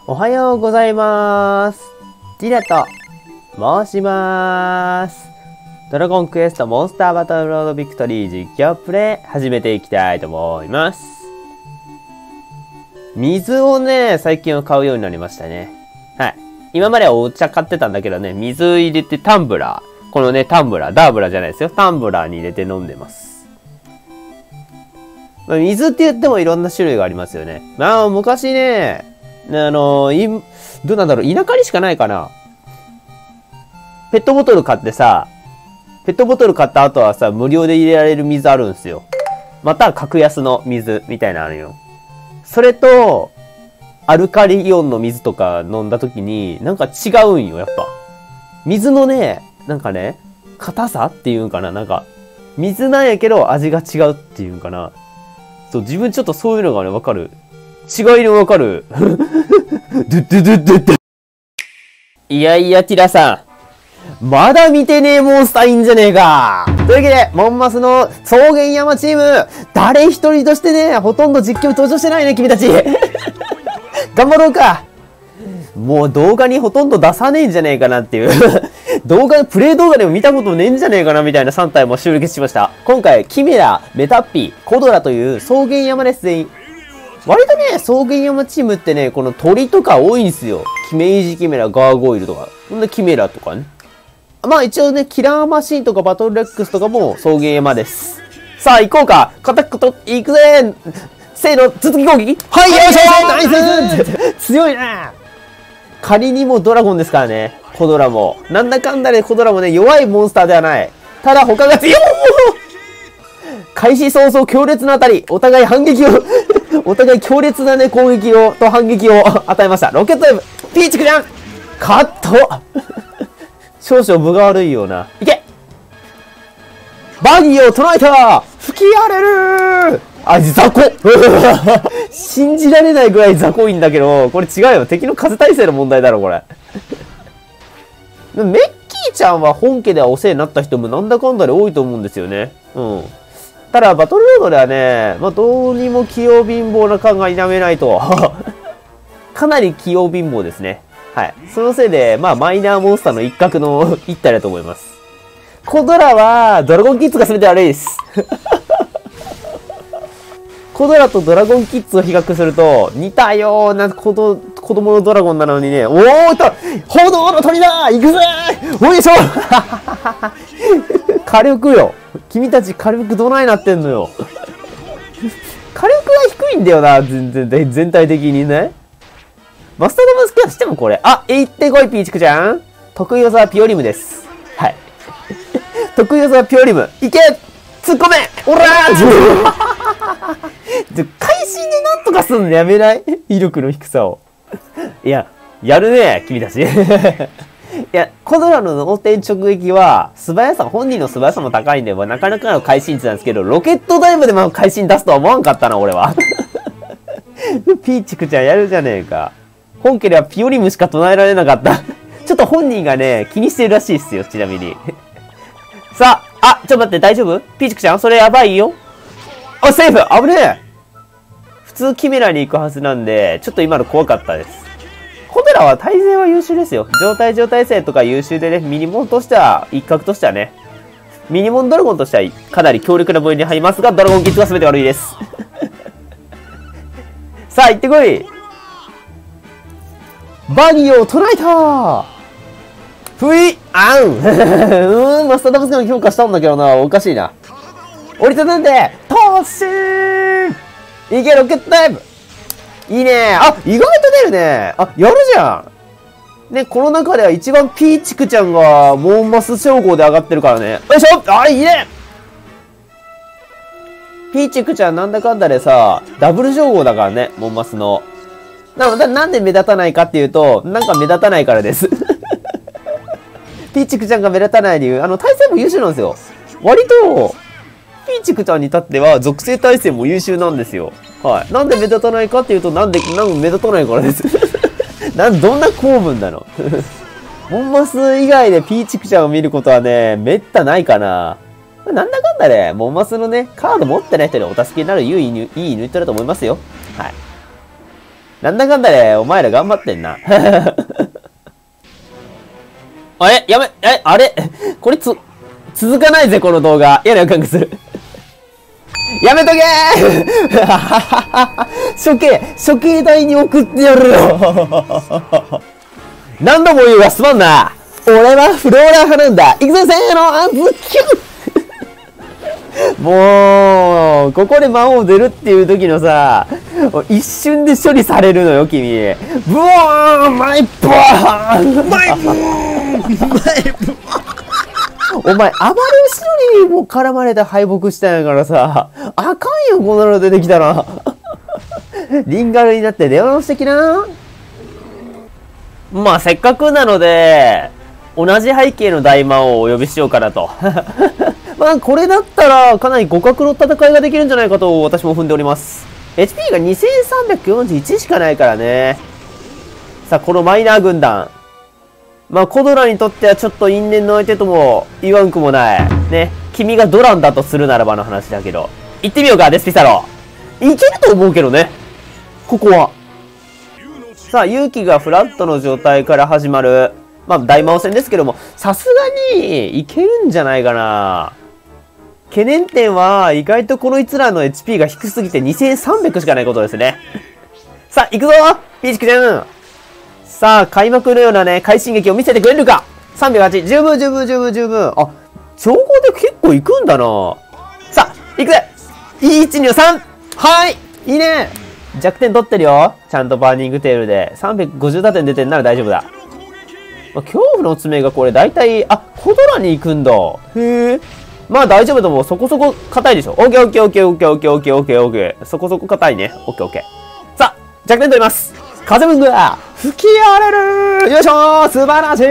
おはようございます。ティラと申します。ドラゴンクエストモンスターバトルロードビクトリー実況プレイ始めていきたいと思います。水をね、最近は買うようになりましたね。はい。今まではお茶買ってたんだけどね、水入れてタンブラー。このね、タンブラー、ダーブラーじゃないですよ。タンブラーに入れて飲んでます。まあ、水って言ってもいろんな種類がありますよね。まあ、昔ね、どうなんだろう、田舎にしかないかな。ペットボトル買ってさ、ペットボトル買った後はさ、無料で入れられる水あるんですよ。また、格安の水みたいなのあるよ。それと、アルカリイオンの水とか飲んだ時に、なんか違うんよ、やっぱ。水のね、なんかね、硬さっていうんかな、なんか、水なんやけど味が違うっていうんかな。そう、自分ちょっとそういうのがね、わかる。違いのわかる。ドゥドゥドゥドゥドゥ。いやいや、ティラさん。まだ見てねえモンスターいいんじゃねえか。というわけで、モンマスの草原山チーム、誰一人としてね、ほとんど実況登場してないね、君たち。頑張ろうか。もう動画にほとんど出さねえんじゃねえかなっていう。プレイ動画でも見たことねえんじゃねえかなみたいな3体も集結しました。今回、キメラ、メタッピ、コドラという草原山です全員。割とね、草原山チームってね、この鳥とか多いんすよ。キメイジキメラ、ガーゴイルとか。ほんでキメラとかね。まあ一応ね、キラーマシンとかバトルレックスとかも草原山です。さあ行こうか。カタックと、行くぜ。せーの、続き攻撃。はい、よいしょナイス強いな。仮にもドラゴンですからね。コドラも。なんだかんだでコドラもね、弱いモンスターではない。ただ他が強い。開始早々強烈な当たり。お互い強烈なね、攻撃と反撃を与えました。ロケットウェブ。ピーチクちゃんカット少々分が悪いような。いけバギーを唱えた吹き荒れるあ、雑魚信じられないぐらい雑魚いんだけど、これ違うよ。敵の風耐性の問題だろ、これ。メッキーちゃんは本家ではお世話になった人もなんだかんだで多いと思うんですよね。うん。ただ、バトルロードではね、まあ、どうにも器用貧乏な感が否めないと。かなり器用貧乏ですね。はい。そのせいで、まあ、マイナーモンスターの一角の一体だと思います。コドラは、ドラゴンキッズが全て悪いです。コドラとドラゴンキッズを比較すると、似たような子供のドラゴンなのにね、おーっと炎の鳥だ行くぜおいしょ火力よ。君たち火力どないなってんのよ。火力は低いんだよな、全体的にね。マスタードマスケアしてもこれ。あ、行ってこい、ピーチクちゃん。得意技はピオリムです。はい。得意技はピオリム。いけ突っ込めおらー会心でなんとかすんのやめない威力の低さを。いや、やるね、君たち。いや、コドラの脳天直撃は、本人の素早さも高いんで、なかなかの会心値なんですけど、ロケットダイブでも会心出すとは思わんかったな、俺は。ピーチクちゃんやるじゃねえか。本家ではピオリムしか唱えられなかった。ちょっと本人がね、気にしてるらしいっすよ、ちなみに。さあ、ちょっと待って、大丈夫ピーチクちゃんそれやばいよ。あ、セーフ危ねえ普通キメラに行くはずなんで、ちょっと今の怖かったです。コドラは対戦は優秀ですよ。状態性とか優秀でね、ミニモンとしては、一角としてはね、ミニモンドラゴンとしてはかなり強力な部類に入りますが、ドラゴンキッズが全て悪いです。さあ、行ってこいバギーを唱えたふいあんマスターダブスの評価したんだけどな、おかしいな。折りたたんで、突進いけ、ロケットダイブいいねあ、意外と出るねあ、やるじゃんね、この中では一番ピーチクちゃんがモンマス称号で上がってるからね。よいしょあ、いいねピーチクちゃんなんだかんだでさ、ダブル称号だからね、モンマスの。なんで目立たないかっていうと、なんか目立たないからです。ピーチクちゃんが目立たない理由、対戦も優秀なんですよ。割と、ピーチクちゃんに至っては、属性対戦も優秀なんですよ。はい。なんで目立たないかっていうと、なんで目立たないからです。どんな公文なのモンマス以外でピーチクちゃんを見ることはね、めったないかな。なんだかんだね、モンマスのね、カード持ってない人にお助けになるいいユニットだと思いますよ。はい。 なんだかんだで、お前ら頑張ってんな。あれやめ、あれこれ続かないぜ、この動画。嫌な予感がする。やめとけー処刑台に送ってやるよ何度も言うがすまんな。俺はフローラー派なんだ。行くぞ、せーの、あずきゅもう、ここで魔王出るっていう時のさ、一瞬で処理されるのよ、君。ブワーンマイブワーンマイブワーンお前、あばれ後ろにもう絡まれて敗北したんやからさ、あかんよ、こんなの出てきたら。リンガルになって出直してきな。まあ、せっかくなので、同じ背景の大魔王をお呼びしようかなと。まあ、これだったら、かなり互角の戦いができるんじゃないかと、私も踏んでおります。HP が2341しかないからね。さあ、このマイナー軍団。まあ、コドラにとってはちょっと因縁の相手とも言わんくもない。ね。君がドランだとするならばの話だけど。行ってみようか、デスピサロ。いけると思うけどね。ここは。さあ、勇気がフラットの状態から始まる。まあ、大魔王戦ですけども、さすがに、いけるんじゃないかな。懸念点は、意外とこの一覧の HP が低すぎて2300しかないことですね。さあ、行くぞピーチクちゃん。さあ、開幕のようなね、快進撃を見せてくれるか !308、十分。あ、調合で結構行くんだな。さあ、行くぜ !1、2、3! はい、いいね。弱点取ってるよ。ちゃんとバーニングテールで。350打点出てんなら大丈夫だ。まあ、恐怖の爪がこれ大体、あ、コドラに行くんだ。へえ。まあ大丈夫だもん。そこそこ硬いでしょ。オッケー。そこそこ硬いね。オッケー。さあ、弱点取ります。風分が吹き荒れる。よいしょー、素晴らし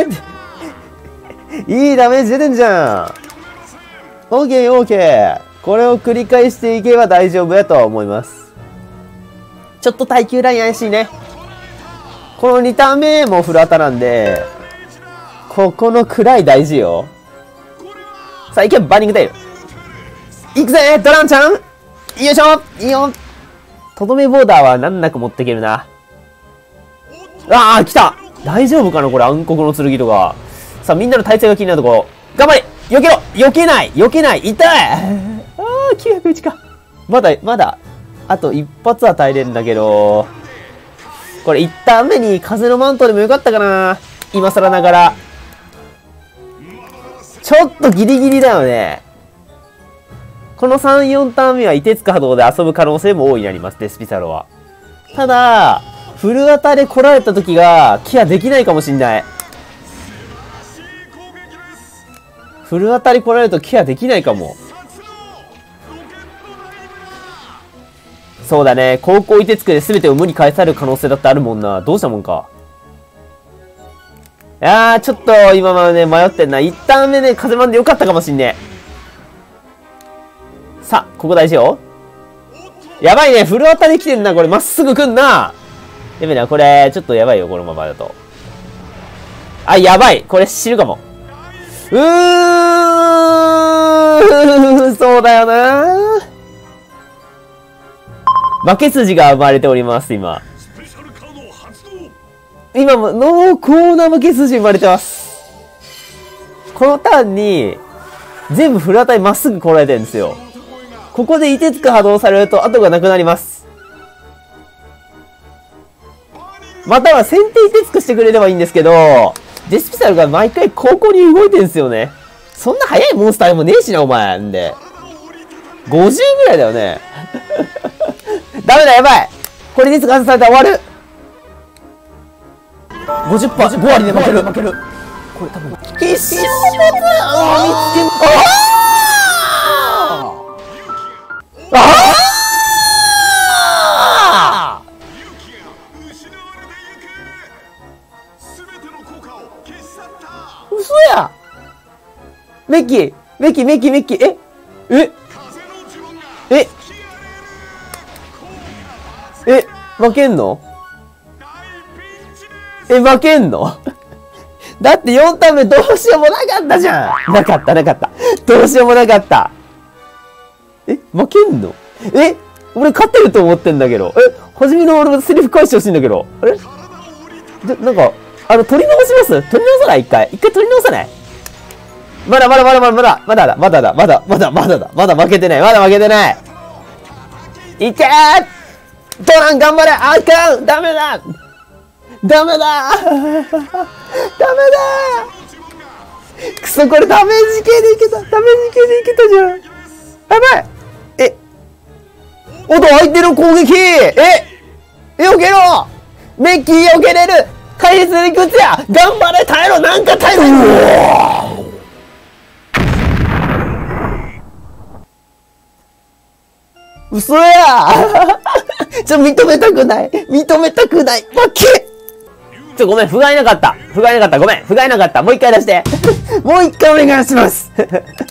い。いいダメージ出てんじゃん。オッケー。これを繰り返していけば大丈夫やとは思います。ちょっと耐久ライン怪しいね。この2ターン目もフルアタなんで、ここの位大事よ。さあ、いけ、バーニングテール。いくぜ、ドランちゃん。よいしょ、いいよ。とどめボーダーは難なく持っていけるな。ああ、来た。大丈夫かなこれ、暗黒の剣とか。さあ、みんなの体勢が気になるところ。頑張れ、避けろ。避けない。痛い。ああ、901か。まだ、あと一発は耐えれるんだけど。これ、一ターン目に風のマントでもよかったかな。今更ながら。ちょっとギリギリだよね。この3、4ターン目は凍てつく波動で遊ぶ可能性も大いになります、デスピサロは。ただ、フルアタで来られた時が、ケアできないかもしんない。フルアタで来られるとケアできないかも。そうだね。高校凍てつくで全てを無に返される可能性だってあるもんな。どうしたもんか。いやー、ちょっと今までね、迷ってんな。一旦目ね、風マンでよかったかもしんねえ。さあ、ここ大事よ。やばいね。フルアタで来てんな。これ、まっすぐ来んな。やべえな。これ、ちょっとやばいよ。このままだと。あ、やばい。これ、知るかも。そうだよな。負け筋が生まれております、今。今も濃厚な負け筋生まれてます。このターンに、全部フルアタイまっすぐ来られてるんですよ。ここで凍てつく波動されると後がなくなります。または先手凍てつくしてくれればいいんですけど、デスピサルが毎回高校に動いてるんですよね。そんな速いモンスターでもねえしな、お前。んで。50ぐらいだよね。ダメだ、やばい。これで外されたら終わる。50%、5割で負ける。これ多分、決勝嘘や。メッキ、負けんのだって4ターン目どうしようもなかったじゃん。なかった。どうしようもなかった。負けんの？俺勝ってると思ってんだけど。 はじめの俺のセリフ返してほしいんだけど。あれなんか、取り直します？取り直さない？一回取り直さない？まだ負けてない。いけー！トラン頑張れ！あかん！ダメだ！くそ、これダメージ系でいけたじゃん。やばい！相手の攻撃！避けろ！メッキー避けれる！回避するいくつや！頑張れ！耐えろ！なんか耐えろ！嘘や認めたくない。負け！ごめん、不甲斐なかった。ごめん、不甲斐なかった。もう一回出して。もう一回お願いします。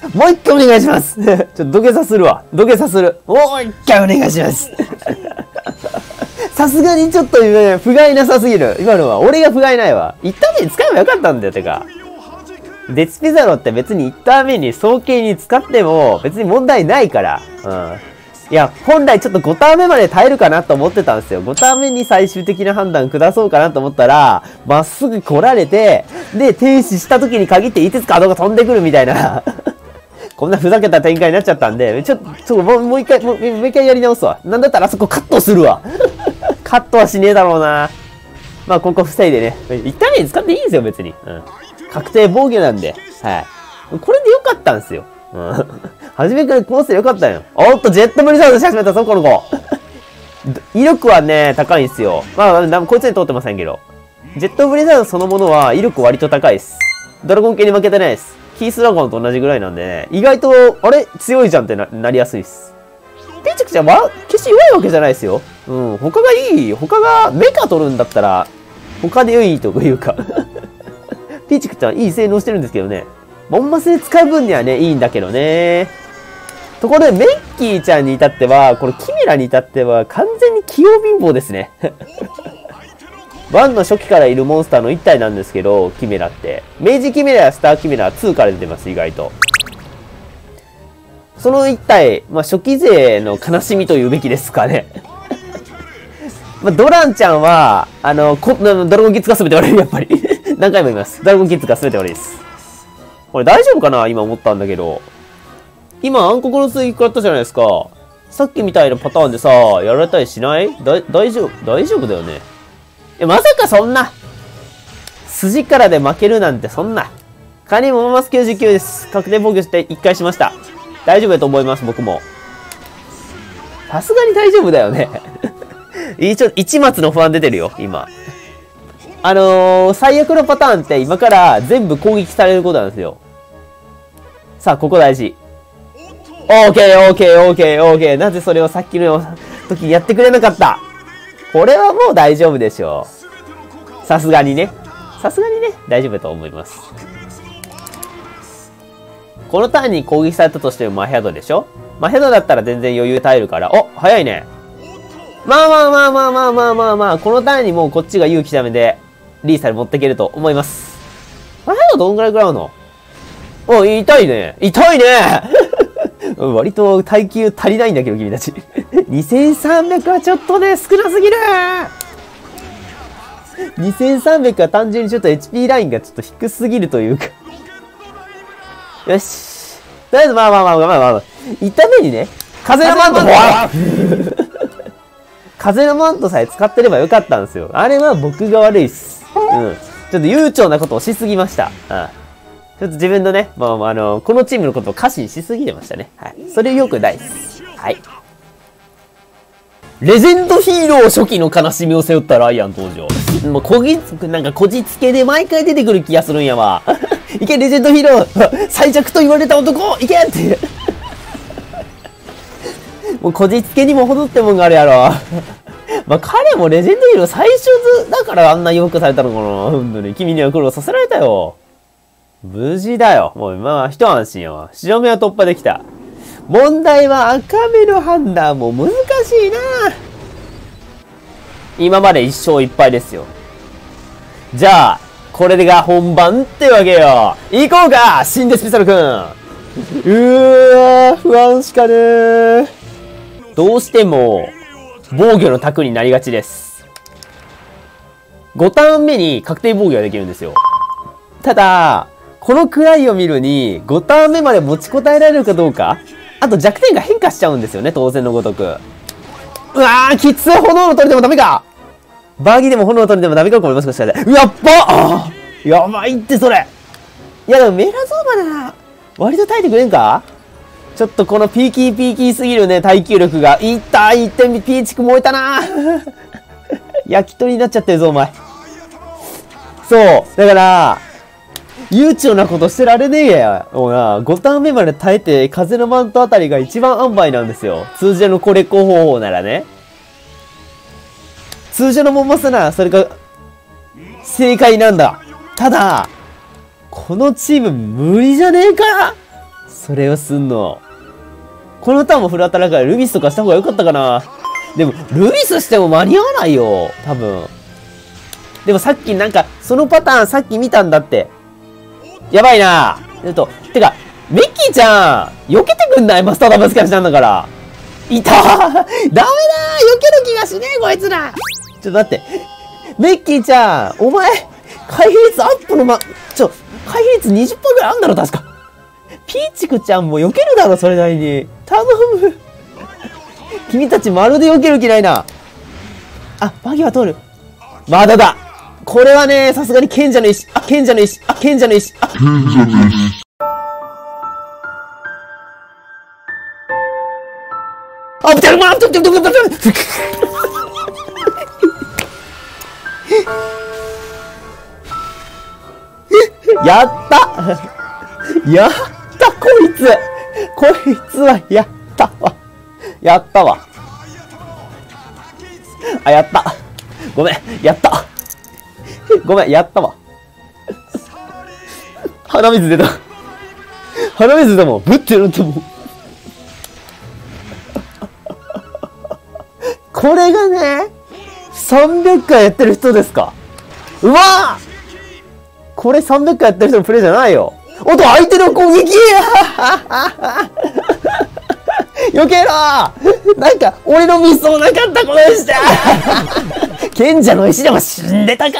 土下座する。もう一回お願いします。さすがにちょっと今、不甲斐なさすぎる。今のは。俺が不甲斐ないわ。一ター目に使えばよかったんだよ、てか。デスピザロって別に一ター目に早計に使っても別に問題ないから。いや、本来ちょっと5ターン目まで耐えるかなと思ってたんですよ。5ターン目に最終的な判断下そうかなと思ったら、まっすぐ来られて、で、停止した時に限っていつかドが飛んでくるみたいな。こんなふざけた展開になっちゃったんで、もう一回やり直すわ。なんだったらあそこカットするわ。カットはしねえだろうな。まあ、ここ防いでね。1ターン目に使っていいんですよ、別に。確定防御なんで。はい。これでよかったんですよ。初めからこうしてよかったよ。おっと、ジェットブリザードし始めたぞ、この子。威力はね、高いんですよ。まあ、こいつに通ってませんけど。ジェットブリザードそのものは威力割と高いです。ドラゴン系に負けてないです。キースドラゴンと同じぐらいなんでね、意外と、あれ強いじゃんって なりやすいです。ピーチクちゃんは、決して弱いわけじゃないですよ。他がいい。他がメカ取るんだったら、他でいいというか。ピーチクちゃんいい性能してるんですけどね。モンマスで使う分にはね、いいんだけどね。ところで、メッキーちゃんに至っては、このキメラに至っては、完全に器用貧乏ですね。1の初期からいるモンスターの1体なんですけど、キメラって。明治キメラやスターキメラは2から出てます、意外と。その1体、まあ、初期勢の悲しみというべきですかね。まあ、ドランちゃんは、ドラゴンキッズが全て悪い、やっぱり。何回も言います。ドラゴンキッズが全て悪いです。これ大丈夫かな今思ったんだけど。今暗黒の追撃やったじゃないですか。さっきみたいなパターンでさ、やられたりしない？大丈夫だよね。いや、まさかそんな筋からで負けるなんてそんな。仮にモマス99です。確定防御して1回しました。大丈夫だと思います、僕も。さすがに大丈夫だよね。一末の不安出てるよ、今。最悪のパターンって今から全部攻撃されることなんですよ。さあ、ここ大事。オーケー。なぜそれをさっきの時にやってくれなかった？これはもう大丈夫でしょう。さすがにね、大丈夫だと思います。このターンに攻撃されたとしてもマヘドでしょ？マヘドだったら全然余裕耐えるから。お、早いね。まあ、このターンにもうこっちが勇気ためで、リーサル持っていけると思います。マヘドどんぐらい食らうの？お、痛いね割と耐久足りないんだけど、君たち。2300はちょっとね、少なすぎる2300は単純にちょっと HP ラインがちょっと低すぎるというか。よし。とりあえず、まあ。痛めにね、風のマント風のマントさえ使ってればよかったんですよ。あれは僕が悪いっす。ちょっと悠長なことをしすぎました。ちょっと自分のね、このチームのことを過信しすぎてましたね。はい。それよくないです。はい。レジェンドヒーロー初期の悲しみを背負ったライアン登場。もうこじつけで毎回出てくる気がするんやわ。いけ、レジェンドヒーロー最弱と言われた男いけって。もうこじつけにも程ってもんがあるやろ。まあ彼もレジェンドヒーロー最初だからあんな洋服されたのかな。本当に。君には苦労させられたよ。無事だよ。もうまあ一安心やわ。白目は突破できた。問題は赤目の判断も難しいな。今まで1勝1敗ですよ。じゃあ、これが本番ってわけよ。行こうかシンデスピサルくん。不安しかねー。どうしても、 防御の卓になりがちです。5ターン目に確定防御ができるんですよ。ただ、このくらいを見るに、5ターン目まで持ちこたえられるかどうか。あと弱点が変化しちゃうんですよね、当然のごとく。うわー、きつい。炎の鳥でもダメか。バーギーでも炎の鳥でもダメか、これもしかしたら。やっばやばいって、それ。いや、でもメラゾーマなら、割と耐えてくれんか。ちょっとこのピーキーすぎるね、耐久力が。いったー、1点ピーチク燃えたな焼き鳥になっちゃってるぞ、お前。そう。だから、悠長なことしてられねえや。もうな、5ターン目まで耐えて、風のマントあたりが一番塩梅なんですよ。通常のコレコ方法ならね。通常のモンマスなら、それが、正解なんだ。ただ、このチーム無理じゃねえか。それをすんの。このターンもフル当たるからルビスとかした方が良かったかな。でも、ルビスしても間に合わないよ。多分。でもさっきなんか、そのパターンさっき見たんだって。やばいな。てか、メッキーちゃん、避けてくんないマスターダブスキャンしたんだから。いたーダメだー避ける気がしねえこいつら。ちょっと待って。メッキーちゃん、お前、回避率アップの回避率 20% ぐらいあんだろ、確か。ピーチクちゃんも避けるだろ、それなりに。頼む。君たちまるで避ける気ないな。あ、バギーは通る。まだだ。これはね、さすがに賢者の石。賢者の石。賢者の石。ぶちゃるまやったやったこいつはやったわ。やったわ。あ、やった。ごめん、やった。ごめん、やったわ。鼻水出た。鼻水出たもん。ぶってるってもう。これがね、300回やってる人ですか。うわぁこれ300回やってる人のプレイじゃないよ。おっと、相手の攻撃避けろなんか、俺のミスもなかったことでした賢者の石でも死んでたか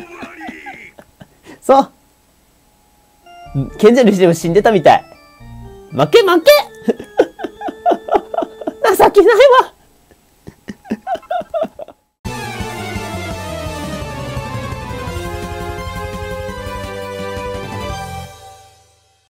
そう。賢者の石でも死んでたみたい。負け情けないわ